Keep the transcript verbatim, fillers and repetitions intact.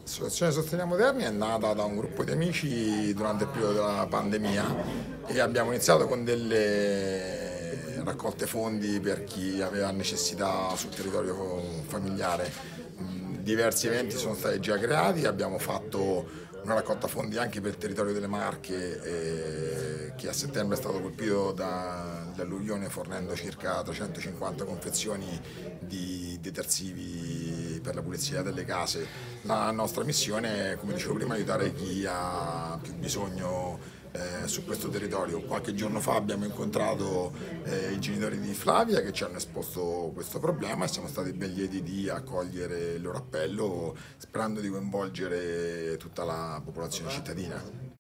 L'associazione Sosteniamo Terni è nata da un gruppo di amici durante il periodo della pandemia e abbiamo iniziato con delle raccolte fondi per chi aveva necessità sul territorio familiare. Mm, Diversi eventi sono stati già creati, abbiamo fatto una raccolta fondi anche per il territorio delle Marche eh, che a settembre è stato colpito da- dall'alluvione fornendo circa trecentocinquanta confezioni di detersivi per la pulizia delle case. La nostra missione è, come dicevo prima, aiutare chi ha più bisogno eh, su questo territorio. Qualche giorno fa abbiamo incontrato eh, i genitori di Flavia che ci hanno esposto questo problema e siamo stati ben lieti di accogliere il loro appello sperando di coinvolgere tutta la popolazione cittadina.